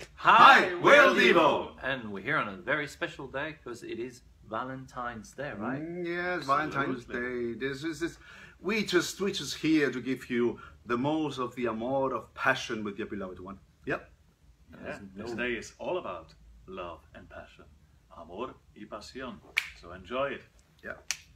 Hi, well, Divo! And we're here on a very special day because it is Valentine's Day, right? Yes, Valentine's Day. We just here to give you the most of the amor of passion with your beloved one. Yep. Yeah, this day is all about love and passion. Amor y pasión. So enjoy it. Yeah.